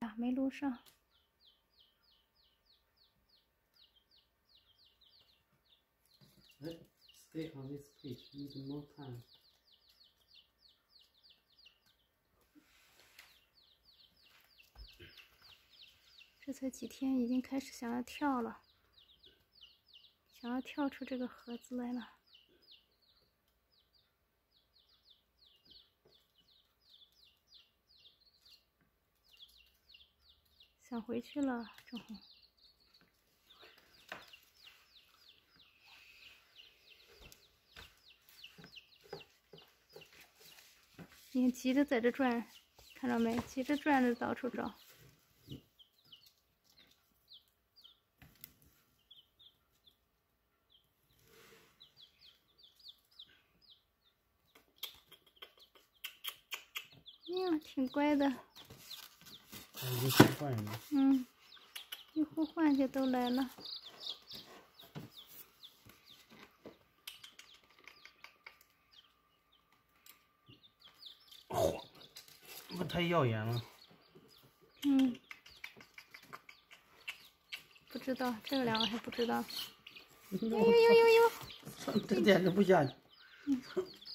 没录上。 Stay on this page, need more time. 这才几天，已经开始想要跳了，想要跳出这个盒子来了。想回去了，郑红。你急着在这转，看到没？急着转着到处找。挺乖的。 一呼唤呢。 一呼唤就都来了。 我太耀眼了。 不知道这两个还不知道。 这简直不下去。